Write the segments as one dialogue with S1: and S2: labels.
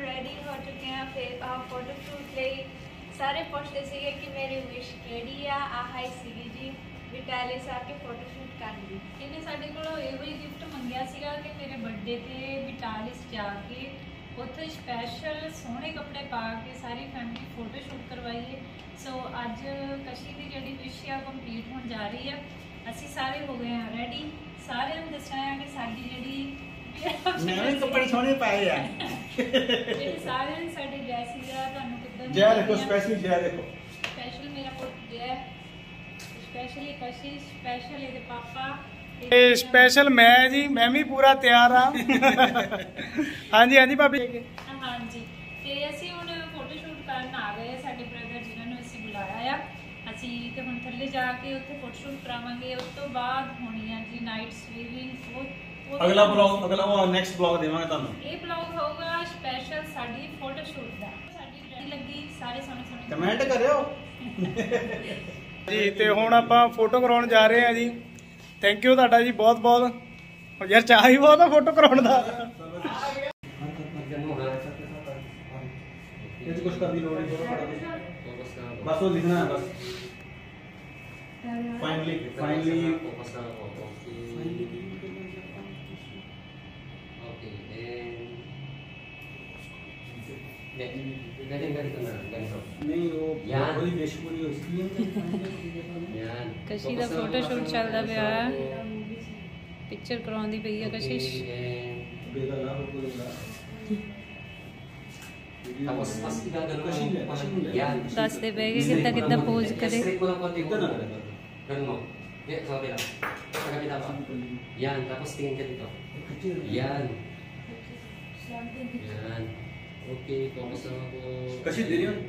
S1: Ready हो चुके हैं फिर फोटो शूट ਲਈ ਸਾਰੇ ਪੁੱਛਦੇ ਸੀਗੇ ਕਿ ਮੇਰੀ ਵਿਸ਼ ਕਿਹੜੀ ਆ ਆਹੀ ਸੀਗੀ ਜੀ ਵੀ ਪੈਲੇਸ ਆ ਕੇ ਫੋਟੋ ਸ਼ੂਟ ਕਰਨ ਦੀ। ਇਹਨੇ ਸਾਡੇ ਕੋਲੋਂ ਇਹੋ ਹੀ ਗਿਫਟ ਮੰਗਿਆ ਸੀਗਾ ਕਿ ਮੇਰੇ ਬਰਥਡੇ ਤੇ ਵਿਟਾਲਿਸ ਜਾ ਕੇ ਉੱਥੇ ਸਪੈਸ਼ਲ ਸੋਹਣੇ ਕੱਪੜੇ ਪਾ ਕੇ ਸਾਰੀ ਫੈਮਿਲੀ ਫੋਟੋ ਸ਼ੂਟ ਕਰਵਾਈਏ। ਸੋ ਅੱਜ ਕਸ਼ੀ ਦੀ ਜਿਹੜੀ ਵਿਸ਼ ਆ ਕੰਪਲੀਟ ਹੋਣ ਜਾ ਰਹੀ ਆ। ਅਸੀਂ ਸਾਰੇ ਹੋ ਗਏ ਆ ਰੈਡੀ। ਸਾਰਿਆਂ ਨੂੰ ਦੱਸਣਾ ਹੈ ਕਿ ਸਾਡੀ ਜਿਹੜੀ
S2: नवे कपड़े सोने पाए यार
S1: सारे साडे जय सीगा ਤੁਹਾਨੂੰ ਕਿੱਦਾਂ
S2: जय देखो स्पेशली जय देखो
S1: स्पेशल मेरा पुੱਤ जय स्पेशली कशी स्पेशल ਇਹਦੇ ਪਾਪਾ
S3: ਇਹ ਸਪੈਸ਼ਲ ਮੈਂ ਜੀ ਮੈਂ ਵੀ ਪੂਰਾ ਤਿਆਰ ਆ ਹਾਂਜੀ ਹਾਂਜੀ ਭਾਬੀ
S1: ਹਾਂਜੀ ਤੇ ਅਸੀਂ ਹੁਣ ਫੋਟੋ ਸ਼ੂਟ ਕਰਨ ਆ ਗਏ ਸਾਡੇ ਬ੍ਰਦਰ ਜਿਨ੍ਹਾਂ ਨੂੰ ਅਸੀਂ ਬੁਲਾਇਆ ਆ। ਅਸੀਂ ਤੇ ਹੁਣ ਥੱਲੇ ਜਾ ਕੇ ਉੱਥੇ ਫੋਟੋ ਸ਼ੂਟ ਕਰਾਵਾਂਗੇ। ਉਸ ਤੋਂ ਬਾਅਦ ਹੋਣੀ ਆ ਜੀ ਨਾਈਟ ਸਵੀਮਿੰਗ।
S2: अगला ब्लॉग अगला वो नेक्स्ट ब्लॉग देवांगे ਤੁਹਾਨੂੰ।
S1: ਇਹ ब्लॉग ਹੋਊਗਾ ਸਪੈਸ਼ਲ ਸਾਡੀ ਫੋਟੋ ਸ਼ੂਟ ਦਾ। ਸਾਡੀ ਰੈਡੀ ਲੱਗੀ ਸਾਰੇ ਸੋਹਣੇ ਸੋਹਣੇ
S2: ਕਮੈਂਟ ਕਰਿਓ
S3: ਜੀ। ਤੇ ਹੁਣ ਆਪਾਂ ਫੋਟੋ ਕਰਾਉਣ ਜਾ ਰਹੇ ਆ ਜੀ। ਥੈਂਕ ਯੂ ਤੁਹਾਡਾ ਜੀ ਬਹੁਤ ਬਹੁਤ। ਯਾਰ ਚਾਹ ਹੀ ਬਹੁਤ ਆ ਫੋਟੋ ਕਰਾਉਣ ਦਾ।
S2: ये कुछ कर दी लोड बस वो लिखना है बस फाइनली नहीं वो बड़ी बेशुरी उसकी है।
S1: कशी ਦਾ ਫੋਟੋ ਸ਼ੂਟ ਚੱਲਦਾ ਪਿਆ ਹੈ। ਪਿਕਚਰ ਕਰਾਉਂਦੀ ਪਈ ਹੈ ਕਸ਼ਿਸ਼। ਦੱਸਦੇ ਪਏ ਕਿ ਕਿੱਦਾਂ ਪੋਜ਼ ਕਰੇ।
S4: Yan, tapos tingin ka dito. Yan. Yan. Okay, focus lang ako.
S2: Kasi din yun.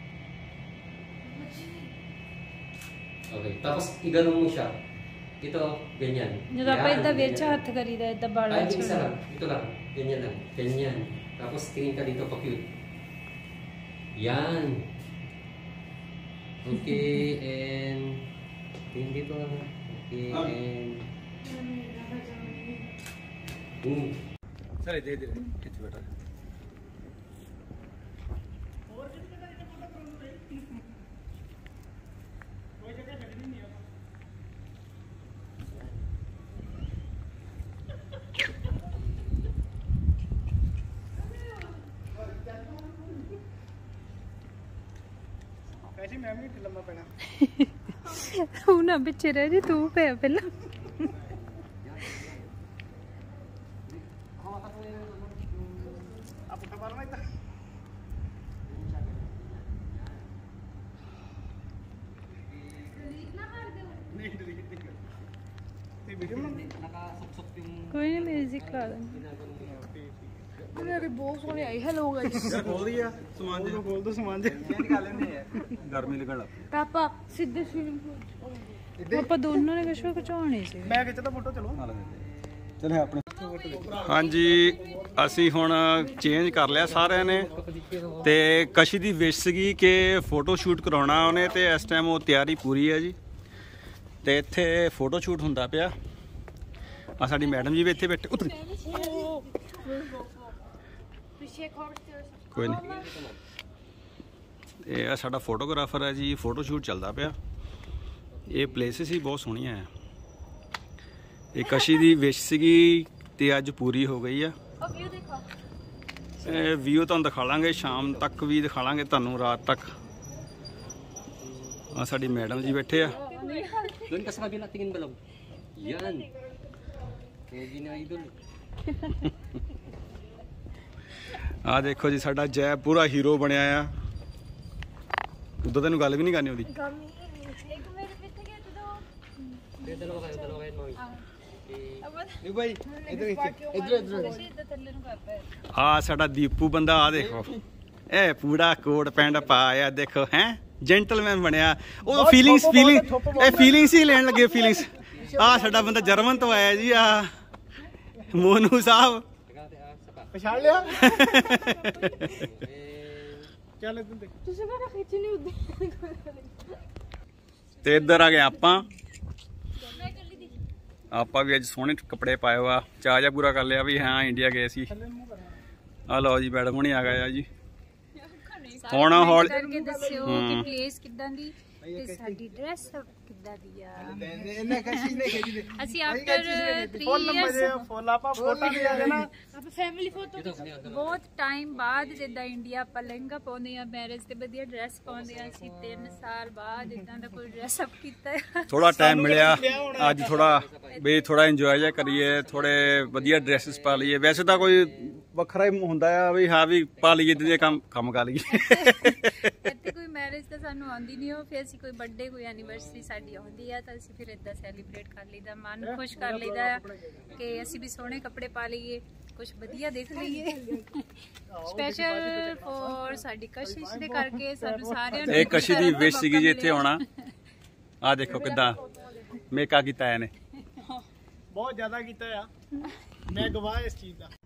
S4: Okay, tapos iganon mo siya. Ito, ganyan.
S1: ਜਦੋਂ ਆਪਾਂ ਇਦਾਂ ਵਿੱਚ ਹੱਥ ਕਰੀਦਾ ਇਦਾਂ ਬਾਲਾਂ
S4: Ay, isa lang. Ito lang. Ganyan lang. Ganyan. Tapos tingin ka dito pa cute. Yan. Okay, and tingin dito lang. Okay, and
S2: चले दे दे कितने बेटा
S3: ਵੈਸੇ ਮੈਂ ਵੀ ਲੰਮਾ ਪੈਣਾ
S1: ਉਹ ਨਾ ਪਿੱਛੇ ਰਹਿ ਜੀ ਤੂੰ ਪਿਆ ਪਹਿਲਾਂ। कोई नहीं म्यूजिक ला देंगे। मेरे बहुत सोने आई। हेलो गाइस
S2: यार बोल दिया सामान दे
S3: ਬੋਲ ਦੋ ਸਮਾਨ ਦੇ
S2: निकाल लेने हैं गर्मी लगन लग
S1: पापा सीधे स्विमिंग पूल पापा दोनों ने विश्व खिचाने से
S3: ਮੈਂ ਖਿੱਚਦਾ ਫੋਟੋ ਚਲੋ।
S2: चले अपने
S5: ਹਾਂਜੀ ਅਸੀਂ ਹੁਣ ਚੇਂਜ ਕਰ ਲਿਆ ਸਾਰਿਆਂ ਨੇ ਤੇ ਕਸ਼ੀ ਦੀ ਵਿਸ਼ ਸੀਗੀ ਕਿ ਫੋਟੋ ਸ਼ੂਟ ਕਰਾਉਣਾ ਉਹਨੇ ਤੇ ਇਸ ਟਾਈਮ ਉਹ ਤਿਆਰੀ ਪੂਰੀ ਹੈ ਜੀ। ਤੇ ਇੱਥੇ ਫੋਟੋ ਸ਼ੂਟ ਹੁੰਦਾ ਪਿਆ। ਆ ਸਾਡੀ ਮੈਡਮ ਜੀ ਵੀ ਇੱਥੇ ਬੈਠੇ ਉਤਰੀ ਕੋਈ ਨਹੀਂ। ਇਹ ਆ ਸਾਡਾ ਫੋਟੋਗ੍ਰਾਫਰ ਹੈ ਜੀ। ਫੋਟੋ ਸ਼ੂਟ ਚੱਲਦਾ ਪਿਆ। ਇਹ ਪਲੇਸਿਸ ਹੀ ਬਹੁਤ ਸੋਹਣੀਆਂ ਆ। ਇਹ ਕਸ਼ੀ ਦੀ ਵਿਸ਼ ਸੀਗੀ ਤੇ ਅੱਜ ਪੂਰੀ ਹੋ ਗਈ ਆ। ਇਹ ਵੀਊ ਤੁਹਾਨੂੰ ਦਿਖਾ ਲਾਂਗੇ ਸ਼ਾਮ ਤੱਕ ਵੀ ਦਿਖਾ ਲਾਂਗੇ ਤੁਹਾਨੂੰ ਰਾਤ ਤੱਕ। ਆ ਸਾਡੀ ਮੈਡਮ ਜੀ ਬੈਠੇ ਆ।
S4: doon ka sa kabila, tingin balog. Yan. Pogi na idol.
S5: ਆ ਦੇਖੋ ਜੀ ਸਾਡਾ ਜੈ ਪੂਰਾ ਹੀਰੋ ਬਣਿਆ ਆ। ਉਦੋਂ ਤੈਨੂੰ ਗੱਲ ਵੀ ਨਹੀਂ ਕਰਨੀ ਉਹਦੀ।
S4: Dalawa kayo mo.
S3: ਨਹੀਂ ਭਾਈ ਇਧਰ
S5: ਆ ਸਾਡਾ ਦੀਪੂ ਬੰਦਾ ਆ ਦੇਖੋ ਇਹ ਪੂਰਾ ਕੋਟ ਪੈਂਟ ਪਾਇਆ ਦੇਖੋ ਹੈ ਜੈਂਟਲਮੈਨ ਬਣਿਆ। ਉਹ ਫੀਲਿੰਗ ਇਹ ਫੀਲਿੰਗਸ ਹੀ ਲੈਣ ਲੱਗੇ ਫੀਲਿੰਗਸ। ਆ ਸਾਡਾ ਬੰਦਾ ਜਰਮਨ ਤੋਂ ਆਇਆ ਜੀ ਆ ਮੋਨੂ ਸਾਹਿਬ
S3: ਪਛਾਣ ਲਿਆ। ਚੱਲ ਤੂੰ ਦੇਖ
S1: ਤੁਸੀਂ ਮੇਰਾ ਖਿੱਚ ਨਹੀਂ ਉੱਦੇ
S5: ਤੇ ਇੱਧਰ ਆ ਗਏ ਆਪਾਂ ਵੀ ਅੱਜ ਸੋਹਣੇ ਕੱਪੜੇ ਪਾਏ ਵਾ ਚਾਅ ਜਿਹਾ ਪੂਰਾ ਕਰ ਲਿਆ ਵੀ ਹਾਂ ਇੰਡੀਆ ਗਏ ਸੀ। ਆ ਲਓ ਜੀ ਮੈਡਮ ਹੁਣੀ ਆ ਗਏ ਆ ਜੀ।
S1: ਹੁਣ
S5: ਹੌਲੀ-
S1: ਕਰਕੇ ਦੱਸਿਓ ਕਿ ਪਲੇਸ ਕਿੱਦਾਂ ਦੀ ਤੇ ਸਾਡੀ ਡਰੈਸ ਕਿੱਦਾਂ ਦੀ ਆ। ਅਸੀਂ ਆਫਟਰ 3
S3: ਫੁੱਲ ਮਜ਼ੇ
S1: ਇਅਰਸ
S3: ਫੁੱਲ ਆਪਾਂ ਫੋਟੋ ਵੀ ਆ ਜਾਣਾ।
S1: ਆਪਾਂ ਫੈਮਿਲੀ ਫੋਟੋ ਬਹੁਤ ਟਾਈਮ ਬਾਅਦ ਜਿੱਦਾਂ ਇੰਡੀਆ ਆਪਾਂ ਲਹਿੰਗਾ ਪਾਉਂਦੇ ਆ ਮੈਰਿਜ ਤੇ ਵਧੀਆ ਡਰੈਸ ਪਾਉਂਦੇ ਆ, ਅਸੀਂ 3 ਸਾਲ ਬਾਅਦ ਇਦਾਂ ਦਾ ਕੋਈ ਡਰੈਸ ਅਪ ਕੀਤਾ ਹੈ।
S5: ਥੋੜਾ ਟਾਈਮ ਮਿਲਿਆ ਅੱਜ, ਥੋੜਾ ਇੰਜੋਏ ਜਿਹਾ ਕਰੀਏ, ਥੋੜੇ ਵਧੀਆ ਡਰੈਸਸ ਪਾ ਲਈਏ। ਵੈਸੇ ਤਾਂ ਕੋਈ ਵੱਖਰਾ ਹੀ ਹੁੰਦਾ ਆ ਵੀ ਹਾਂ ਵੀ ਪਾ ਲਈਏ ਤੇ ਕੰਮ ਕਰ ਲਈਏ।
S1: ਇੱਥੇ ਕੋਈ ਮੈਰਿਜ ਤਾਂ ਸਾਨੂੰ ਆਉਂਦੀ ਨਹੀਂ ਹੋ, ਫਿਰ ਅਸੀਂ ਕੋਈ ਬਰਥਡੇ ਕੋਈ ਐਨੀਵਰਸਰੀ ਸਾਡੀ ਆਉਂਦੀ ਆ ਤਾਂ ਅਸੀਂ ਫਿਰ ਇਦਾਂ ਸੈਲੀਬ੍ਰੇਟ ਕਰ ਲਈਦਾ, ਮਨ ਖੁਸ਼ ਕਰ ਲਈਦਾ ਆ ਕਿ ਅਸੀਂ ਵੀ ਸੋਹਣੇ ਕੱਪੜੇ ਪਾ ਲਈਏ, ਕੁਝ ਵਧੀਆ ਦੇਖ ਲਈਏ। ਸਪੈਸ਼ਲ ਫॉर ਸਾਡੀ ਕਸ਼ਿਸ਼ ਦੇ ਕਰਕੇ ਸਾਨੂੰ ਸਾਰਿਆਂ ਨੂੰ
S5: ਇਹ ਕਸ਼ੀ ਦੀ ਵਿਸ਼ ਸੀਗੀ ਜੀ ਇੱਥੇ ਆਉਣਾ। ਆ ਦੇਖੋ ਕਿੱਦਾਂ ਮੇਕਾ ਕੀਤਾ ਇਹਨੇ,
S3: ਬਹੁਤ ਜ਼ਿਆਦਾ ਕੀਤਾ ਆ, ਮੈਂ ਗਵਾਹ ਇਸ ਚੀਜ਼ ਦਾ।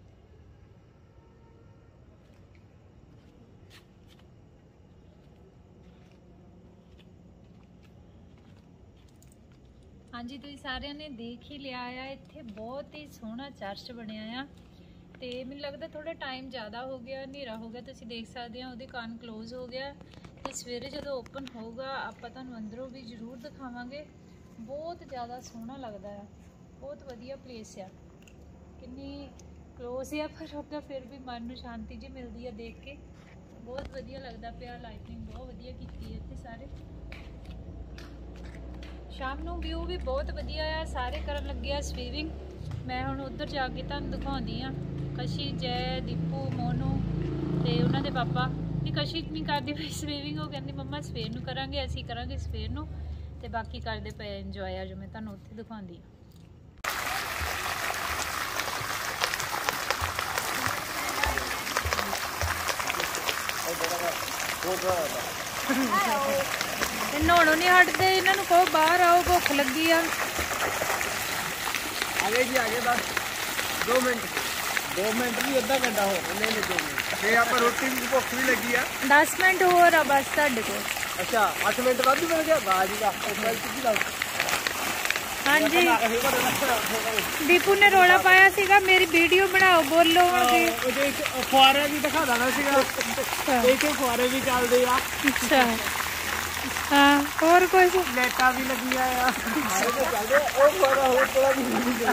S1: ਹਾਂਜੀ ਤੁਸੀਂ ਸਾਰਿਆਂ ਨੇ ਦੇਖ ਹੀ ਲਿਆ ਆ, ਇੱਥੇ ਬਹੁਤ ਹੀ ਸੋਹਣਾ ਚਰਚ ਬਣਿਆ ਆ ਤੇ ਮੈਨੂੰ ਲੱਗਦਾ ਥੋੜਾ ਟਾਈਮ ਜ਼ਿਆਦਾ ਹੋ ਗਿਆ, ਹਨੇਰਾ ਹੋ ਗਿਆ। ਤੁਸੀਂ ਦੇਖ ਸਕਦੇ ਆ ਉਹਦੇ ਕਾਨ ਕਲੋਜ਼ ਹੋ ਗਿਆ ਤੇ ਸਵੇਰੇ ਜਦੋਂ ਓਪਨ ਹੋਊਗਾ ਆਪਾਂ ਤੁਹਾਨੂੰ ਅੰਦਰੋਂ ਵੀ ਜ਼ਰੂਰ ਦਿਖਾਵਾਂਗੇ। ਬਹੁਤ ਜ਼ਿਆਦਾ ਸੋਹਣਾ ਲੱਗਦਾ ਆ, ਬਹੁਤ ਵਧੀਆ ਪਲੇਸ ਆ, ਕਿੰਨੀ ਕਲੋਜ਼ ਆ ਪਰ ਉਹਦਾ ਫਿਰ ਵੀ ਮਨ ਨੂੰ ਸ਼ਾਂਤੀ ਜੀ ਮਿਲਦੀ ਆ ਦੇਖ ਕੇ, ਬਹੁਤ ਵਧੀਆ ਲੱਗਦਾ ਪਿਆ। ਲਾਈਟਿੰਗ ਬਹੁਤ ਵਧੀਆ ਕੀਤੀ ਹੈ ਇੱਥੇ ਸਾਰੇ, ਸ਼ਾਮ ਨੂੰ ਵਿਊ ਵੀ ਬਹੁਤ ਵਧੀਆ ਆ। ਸਾਰੇ ਕਰਨ ਲੱਗੇ ਆ ਸਵੀਮਿੰਗ, ਮੈਂ ਹੁਣ ਉੱਧਰ ਜਾ ਕੇ ਤੁਹਾਨੂੰ ਦਿਖਾਉਂਦੀ ਆ। ਕਸ਼ੀ, ਜੈ, ਦੀਪੂ, ਮੋਨੂ ਤੇ ਉਹਨਾਂ ਦੇ ਪਾਪਾ। ਤੇ ਕਸ਼ੀ ਨਹੀਂ ਕਰਦੀ ਪਈ ਸਵੀਮਿੰਗ, ਉਹ ਕਹਿੰਦੀ ਮੰਮਾ ਸਵੇਰ ਨੂੰ ਕਰਾਂਗੇ, ਅਸੀਂ ਕਰਾਂਗੇ ਸਵੇਰ ਨੂੰ ਤੇ ਬਾਕੀ ਕਰਦੇ ਪਏ ਇੰਜੋਏ ਆ ਜੋ ਮੈਂ ਤੁਹਾਨੂੰ ਉੱਥੇ ਦਿਖਾਉਂਦੀ ਆ। ਤੇ ਨਹਾਉਣੋਂ ਨਹੀਂ ਹਟਦੇ, ਇਹਨਾਂ ਨੂੰ ਕਹੋ ਬਾਹਰ ਆਓ, ਭੁੱਖ ਲੱਗੀ ਆ।
S3: ਆਗੇ ਜੀ ਆਗੇ, ਬਸ 2 ਮਿੰਟ 2 ਮਿੰਟ ਵੀ ਅੱਧਾ ਘੰਟਾ ਹੋ ਗਿਆ। ਨਹੀਂ 2 ਮਿੰਟ ਤੇ ਆਪਾਂ ਰੋਟੀ ਵੀ ਭੁੱਖ ਵੀ ਲੱਗੀ ਆ।
S1: 10 ਮਿੰਟ ਹੋਰ ਆ ਬਸ ਤੁਹਾਡੇ ਕੋਲ।
S3: ਅੱਛਾ 8 ਮਿੰਟ ਬਾਅਦ ਮਿਲ ਗਿਆ। ਵਾਹ ਜੀ ਵਾਹ, ਕਿੱਥੇ ਲੱਗ
S1: ਹਾਂਜੀ ਦੀਪੂ ਨੇ ਰੋਲਾ ਪਾਇਆ ਸੀਗਾ ਮੇਰੀ ਵੀਡੀਓ ਬਣਾਓ, ਬੋਲੋ ਅੱਗੇ।
S3: ਉਹਦੇ ਇੱਕ ਫੁਆਰੇ ਵੀ ਦਿਖਾ ਦੇਣਾ ਸੀਗਾ, ਇੱਥੇ ਫੁਆਰੇ ਵੀ ਚੱਲਦੇ ਆ।
S1: ਅੱਛਾ ਹਾਂ, ਹੋਰ ਕੁਝ
S3: ਲਾਈਟਾਂ ਵੀ ਲੱਗੀਆਂ ਆ। ਉਹ ਫੁਆਰਾ ਹੋਰ ਥੋੜਾ ਵੀ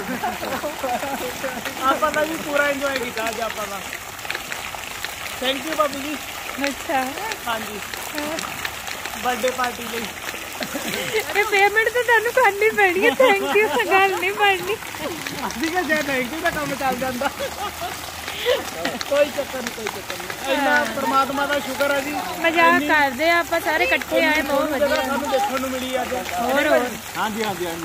S3: ਆਪਾਂ ਦਾ ਵੀ ਪੂਰਾ ਇੰਜੋਏ ਕੀਤਾ ਅੱਜ ਆਪਾਂ ਦਾ। ਥੈਂਕ ਯੂ ਭਾਬੀ ਜੀ।
S1: ਅੱਛਾ
S3: ਹਾਂਜੀ ਬਰਥਡੇ ਪਾਰਟੀ ਲਈ
S1: ਇਹ ਪੇਮੈਂਟ ਤਾਂ ਤੁਹਾਨੂੰ ਕਰਨੀ ਪੈਣੀ ਹੈ, ਥੈਂਕ ਯੂ ਤਾਂ ਗੱਲ ਨਹੀਂ ਬਣਨੀ।
S3: ਅਸੀਂ ਕਿ ਜੇ ਥੈਂਕ ਯੂ ਦਾ ਕੰਮ ਚੱਲ ਜਾਂਦਾ। ਕੋਈ ਚੱਕਰ ਨਹੀਂ। ਇੰਨਾ ਪ੍ਰਮਾਤਮਾ ਦਾ ਸ਼ੁਕਰ ਹੈ ਜੀ,
S1: ਮਜ਼ਾਕ ਕਰਦੇ ਆ ਆਪਾਂ ਸਾਰੇ ਇਕੱਠੇ ਆਏ, ਬਹੁਤ ਵਧੀਆ
S3: ਸਾਨੂੰ ਦੇਖਣ ਨੂੰ ਮਿਲੀ ਅੱਜ।
S1: ਹੋਰ
S3: ਹਾਂਜੀ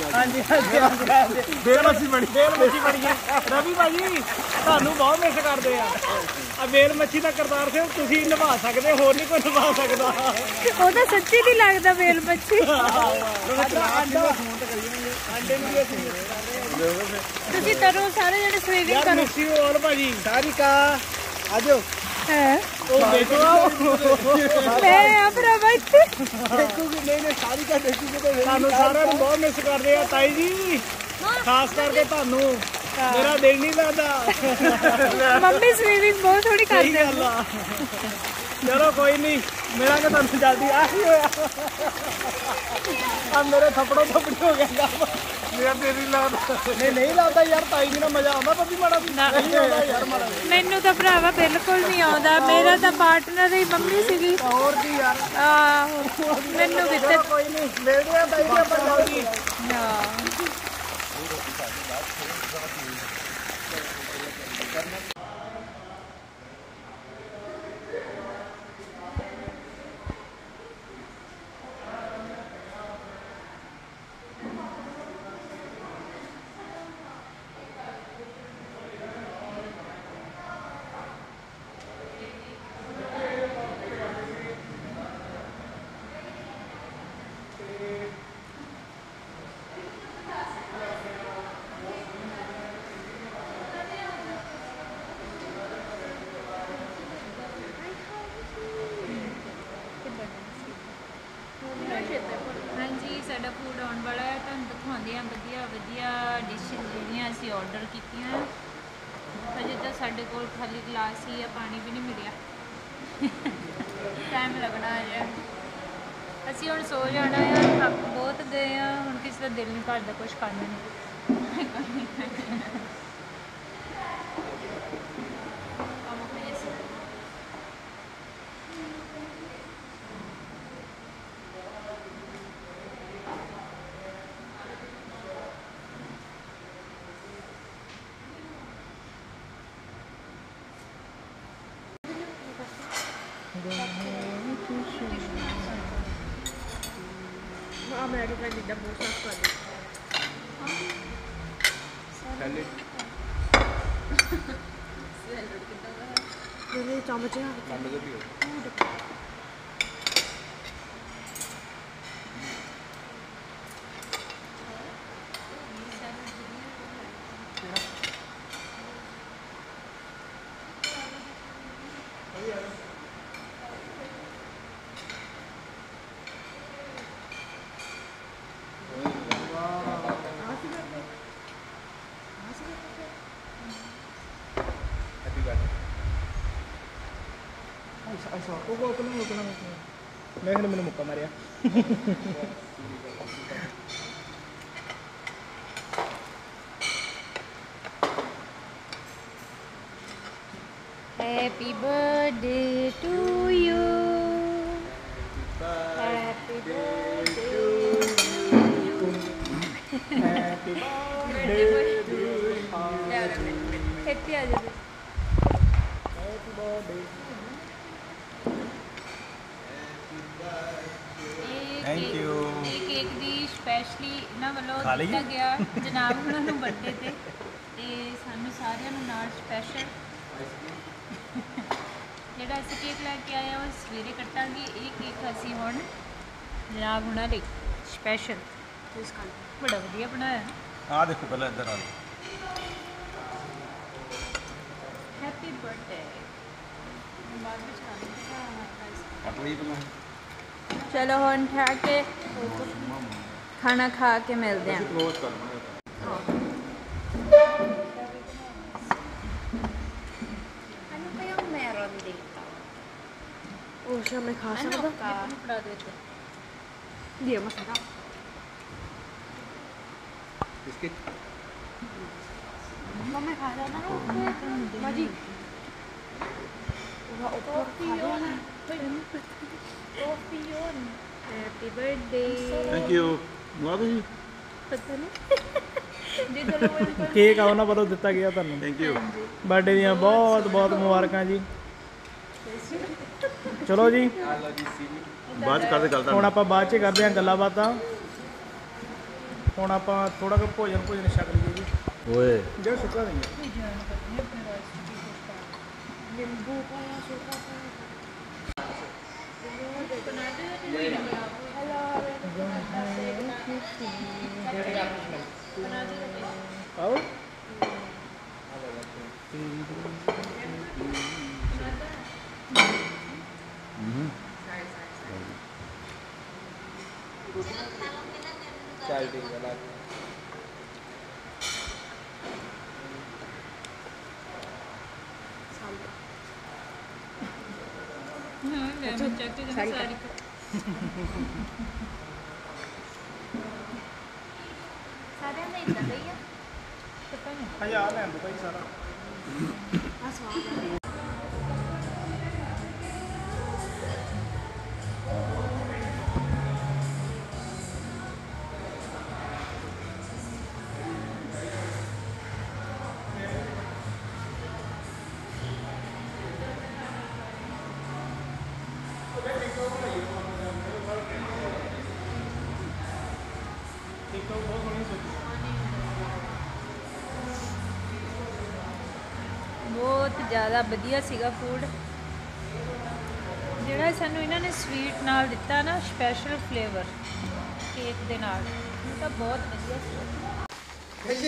S3: ਬੇਲ ਮੱਛੀ ਬਣੀ ਹੈ। ਰਵੀ ਭਾਜੀ ਤੁਹਾਨੂੰ ਬਹੁਤ ਮਿਸ ਕਰਦੇ ਆ। ਬੇਲ ਮੱਛੀ ਦਾ ਕਰਤਾਰ ਸਿੰਘ ਤੁਸੀਂ ਨਿਭਾ ਸਕਦੇ, ਹੋਰ ਨਹੀਂ ਕੋਈ ਨਿਭਾ ਸਕਦਾ।
S1: ਉਹ ਤਾਂ ਸੱਚੀ ਨਹੀਂ ਲੱਗਦਾ ਬੇਲ ਮੱਛੀ। ਤੁਸੀਂ ਕਰੋ ਸਾਰੇ ਜਣੇ ਸਵੀਮਿੰਗ ਕਰੋ।
S3: ਮਿਸ ਯੂ ਆਲ ਭਾਜੀ। ਸਾਰਿਕਾ ਆਜੋ।
S1: ਹੈ
S3: ਉਹ ਦੇਖੋ
S1: ਮੈਂ ਆ ਭਰਾਵਾ ਇੱਥੇ
S3: ਦੇਖੂਗੀ। ਨਹੀਂ ਸਾਰਿਕਾ ਦੇਖੂਗੀ ਤੇ ਤੁਹਾਨੂੰ ਸਾਰਿਆਂ ਨੂੰ ਬਹੁਤ ਮਿਸ ਕਰਦੇ ਆ ਤਾਈ ਜੀ, ਖਾਸ ਕਰਕੇ ਤੁਹਾਨੂੰ। ਮੇਰਾ ਦਿਲ ਨਹੀਂ ਲੱਗਦਾ।
S1: ਮੰਮੀ ਸਵੀਮਿੰਗ ਬਹੁਤ ਥੋੜੀ
S3: ਸਹੀ
S1: ਕਰਦੇ
S3: ਗੱਲ ਆ। ਚਲੋ ਕੋਈ ਨਹੀਂ, ਮਿਲਾਂਗੇ ਤੁਹਾਨੂੰ ਜਲਦੀ। ਆ ਕੀ ਹੋਇਆ? ਆ ਮੇਰੇ ਥੱਪੜੋਂ ਥੱਪੜੀ ਹੋ ਗਿਆ। ਮੇਰਾ ਦਿਲ ਨਹੀਂ ਲੱਗਦਾ। ਨਹੀਂ ਲੱਗਦਾ ਯਾਰ, ਤਾਈ ਜੀ ਨਾਲ ਮਜ਼ਾ ਆਉਂਦਾ ਪਰ ਵੀ ਮਾੜਾ ਨਹੀਂ ਆਉਂਦਾ ਯਾਰ, ਮਾੜਾ
S1: ਮੈਨੂੰ ਤਾਂ ਭਰਾਵਾ ਬਿਲਕੁਲ ਨਹੀਂ ਆਉਂਦਾ। ਮੇਰਾ ਤਾਂ ਪਾਰਟਨਰ ਹੀ ਮੰਮੀ ਸੀਗੀ।
S3: ਹੋਰ ਕੀ ਯਾਰ।
S1: ਮੈਨੂੰ ਕਿਤੇ
S3: ਕੋਈ ਨਹੀਂ, ਮਿਲਦੇ ਆ ਤਾਈ ਜੀ ਆਪਾਂ ਜਲਦੀ।
S1: खाली गिलास ही है, पानी भी नहीं मिलिया। टाइम लगना है। ਅਸੀਂ ਹੁਣ ਸੋ ਜਾਣਾ ਆ, ਥੱਕ ਬਹੁਤ ਗਏ ਆ, ਹੁਣ ਕਿਸੇ ਦਾ ਦਿਲ ਨਹੀਂ ਕਰਦਾ ਕੁਝ ਖਾਣ ਨੂੰ।
S6: मैं आगे जिद्दां बहुत साफ कर दी मेरे चम्मच
S3: मैं मैंने मुक्का मारिया
S1: Happy birthday to you. Happy birthday to you.
S3: Happy birthday to you
S1: ਇੱਥੇ ਆ ਜਾ।
S3: Happy birthday
S5: Thank you.
S1: ਇਹ ਕੇਕ ਦੀ ਸਪੈਸ਼ਲੀ ਇਹਨਾਂ ਵੱਲੋਂ
S5: ਖਾ ਲਈਏ?
S1: ਦਿੱਤਾ ਗਿਆ ਜਨਾਬ ਉਹਨਾਂ ਨੂੰ ਬਰਥਡੇ ਤੇ ਸਾਨੂੰ ਸਾਰਿਆਂ ਨੂੰ ਨਾਲ ਸਪੈਸ਼ਲ ਜਿਹੜਾ ਅਸੀਂ ਕੇਕ ਲੈ ਕੇ ਆਏ ਆ ਉਹ ਸਵੇਰੇ ਕੱਟਾਂਗੇ। ਇਹ ਕੇਕ ਅਸੀਂ ਹੁਣ ਜਨਾਬ ਉਹਨਾਂ ਲਈ ਸਪੈਸ਼ਲ ਬੜਾ ਵਧੀਆ ਬਣਾਇਆ।
S5: ਆ ਦੇਖੋ ਪਹਿਲਾਂ ਇੱਧਰ ਆ ਲਓ।
S1: ਹੈਪੀ ਬਰਥਡੇ ਬਾਅਦ ਵਿੱਚ ਖਾਣਾ।
S5: ਕੱਟ ਲਈ ਪਹਿਲਾਂ।
S1: ਚਲੋ ਹੁਣ ਠਾ ਕੇ ਖਾਣਾ ਖਾ ਕੇ ਮਿਲਦੇ ਹਾਂ।
S5: ਕਲੋਜ਼ ਕਰਨਾ।
S1: Ano kayang meron dito?
S6: Oh, siya may kasa
S1: Ano
S6: ba?
S1: ka? Ano product?
S6: Hindi, masarap.
S4: Biscuit.
S6: May kasa na ako. Maji.
S1: Coffee yun. Coffee yun. Happy birthday.
S5: Thank you ਲਵਾ ਦੋ ਜੀ।
S1: Pata na. Hindi dalawa yung birthday.
S3: Cake ਆ ਉਹਨਾਂ ਵੱਲੋਂ ਦਿੱਤਾ ਗਿਆ ਤੁਹਾਨੂੰ
S5: thank you.
S3: Birthday ਦੀਆਂ ਬਹੁਤ ਬਹੁਤ ਮੁਬਾਰਕਾਂ ਜੀ। ਚਲੋ ਜੀ
S5: ਬਾਅਦ ਚ ਕਰਦੇ ਗੱਲ
S3: ਹੁਣ
S5: ਤੁਹਾਨੂੰ।
S3: ਆਪਾਂ ਬਾਅਦ ਚ ਕਰਦੇ ਹਾਂ ਗੱਲਾਂ ਬਾਤਾਂ। ਹੁਣ ਆਪਾਂ ਥੋੜਾ ਕੁ ਭੋਜਨ ਛਕ ਲਈਏ ਜੀ।
S5: ਓਏ
S3: ਜਿਹੜਾ ਸੁੱਕਾ ਨਹੀਂ ਹੈ। ਆਓ
S4: Child in the lab.
S1: सारी ਸਾਰਿਆਂ ਦਾ ਇਦਾਂ ਦਾ ਹੀ ਆ ਪਤਾ ਨਹੀਂ।
S3: ਹਜ਼ਾਰ ਲੈਣ ਦੋ ਭਾਈ ਸਾਰਾ।
S1: ਬਹੁਤ ਜ਼ਿਆਦਾ ਵਧੀਆ ਸੀਗਾ ਫੂਡ। ਜਿਹੜਾ ਸਾਨੂੰ ਇਹਨਾਂ ਨੇ ਸਵੀਟ ਨਾਲ ਦਿੱਤਾ ਨਾ ਸਪੈਸ਼ਲ ਫਲੇਵਰ ਕੇਕ ਦੇ ਨਾਲ, ਉਹ ਤਾਂ ਬਹੁਤ ਵਧੀਆ ਸੀ।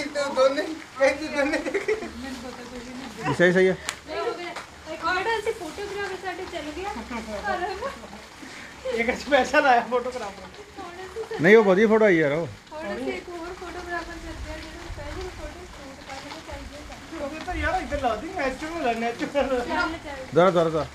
S5: ਸਹੀ ਸਹੀ ਹੈ।
S1: ਜਿਹੜਾ ਅਸੀਂ ਫੋਟੋਗ੍ਰਾਫਰ ਸਾਡੇ ਚੱਲ ਗਿਆ
S3: ਇੱਕ ਸਪੈਸ਼ਲ ਆਇਆ ਫੋਟੋਗ੍ਰਾਫਰ।
S5: ਨਹੀਂ ਉਹ ਵਧੀਆ ਫੋਟੋ ਆਈ ਯਾਰ ਉਹ।
S1: ਹੁਣ ਅਸੀਂ ਇੱਕ ਹੋਰ ਫੋਟੋਗ੍ਰਾਫਰ ਚੱਲ ਗਿਆ ਜਿਹੜਾ ਸਪੈਸ਼ਲ ਫੋਟੋ ਸ਼ੂਟ ਕਰਨ ਚਾਹੀਦੇ
S3: ਉਹ ਤਾਂ ਯਾਰ ਇੱਧਰ ਲਾਦੀ ਨੈਚੁਰਲ ਨੈਚੁਰਲ
S5: ਦਰ ਦਰ ਦਰ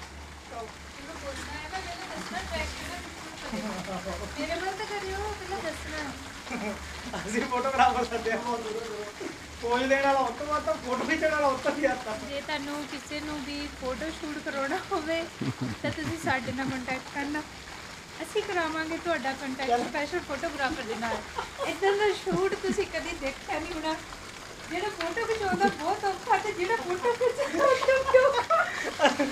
S1: ਮੇਰੇ ਵੱਲ ਤਾਂ ਕਰਿਓ ਪਹਿਲਾਂ ਦੱਸਣਾ।
S3: ਅਸੀਂ ਫੋਟੋਗ੍ਰਾਫਰ ਸੱਦੇ ਆ ਬਹੁਤ ਦੂਰੋਂ ਪੋਜ ਦੇਣ ਵਾਲਾ ਉੱਤੋਂ ਬਾਅਦ ਤਾਂ ਫੋਟੋ ਖਿੱਚਣ ਵਾਲਾ ਉੱਤੋਂ ਹੀ ਆਤਾ।
S1: ਜੇ ਤੁਹਾਨੂੰ ਕਿਸੇ ਨੂੰ ਵੀ ਫੋਟੋ ਸ਼ੂਟ ਕਰਾਉਣਾ ਹੋਵੇ ਤਾਂ ਤੁਸੀਂ ਸਾਡੇ ਨਾਲ ਕੰਟੈਕਟ ਕਰਨਾ, ਅਸੀਂ ਕਰਾਵਾਂਗੇ ਤੁਹਾਡਾ ਕੰਟੈਕਟ ਸਪੈਸ਼ਲ ਫੋਟੋਗ੍ਰਾਫਰ ਦੇ ਨਾਲ। ਇੱਦਾਂ ਦਾ ਸ਼ੂਟ ਤੁਸੀਂ ਕਦੀ ਦੇਖਿਆ ਨਹੀਂ ਹੋਣਾ। ਜਿਹੜਾ ਫੋਟੋ ਖਿਚਾਉਂਦਾ ਬਹੁਤ ਔਖਾ ਤੇ ਜਿਹੜਾ ਫੋਟੋ ਖਿਚਾਉਂਦਾ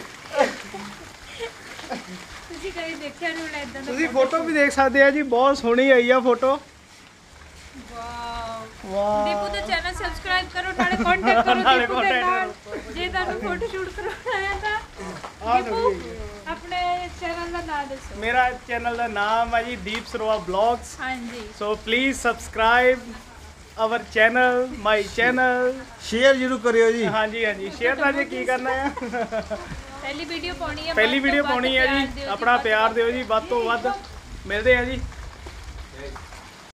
S1: ਤੁਸੀਂ ਕਦੀ ਦੇਖਿਆ ਨਹੀਂ ਹੋਣਾ ਇੱਦਾਂ ਦਾ।
S3: ਤੁਸੀਂ ਫੋਟੋ ਵੀ ਦੇਖ ਸਕਦੇ ਆ ਜੀ, ਬਹੁਤ ਸੋਹਣੀ ਆਈ ਆ ਫੋਟੋ।
S1: ਵਾਓ ਦੀਪੂ ਦਾ ਚੈਨਲ ਸਬਸਕ੍ਰਾਈਬ ਕਰੋ, ਨਾਲੇ ਕੰਟੈਕਟ ਕਰੋ ਦੀਪੂ ਦੇ ਨਾਲ ਜੇ ਤੁਹਾਨੂੰ ਫੋਟੋ ਸ਼ੂਟ ਕਰਾਉਣਾ ਹੈ ਤਾਂ। ਦੀਪੂ ਆਪਣੇ ਚੈਨਲ ਦਾ ਨਾਮ ਦੱਸੋ।
S3: ਮੇਰਾ ਚੈਨਲ ਦਾ ਨਾਮ ਹੈ ਜੀ ਦੀਪ ਸਰੋਆ ਬਲੌਗਸ।
S1: ਹਾਂਜੀ
S3: so please subscribe our channel, my channel.
S5: Share ਜ਼ਰੂਰ ਕਰਿਓ ਜੀ।
S3: ਹਾਂਜੀ ਹਾਂਜੀ ਸ਼ੇਅਰ ਤਾਂ ਜੀ ਕੀ ਕਰਨਾ ਆ।
S1: ਪਹਿਲੀ ਵੀਡੀਓ ਪਾਉਣੀ ਹੈ,
S3: ਪਹਿਲੀ
S1: ਵੱਧ ਤੋਂ
S3: ਵੀਡੀਓ
S1: ਵੱਧ
S3: ਪਾਉਣੀ ਹੈ
S1: ਪਿਆਰ
S3: ਜੀ,
S1: ਦਿਓ
S3: ਆਪਣਾ
S1: ਵੱਧ ਤੋਂ
S3: ਪਿਆਰ
S1: ਵੱਧ।
S3: ਦਿਓ ਜੀ, ਵੱਧ ਤੋਂ ਵੱਧ। ਮਿਲਦੇ ਆ ਜੀ।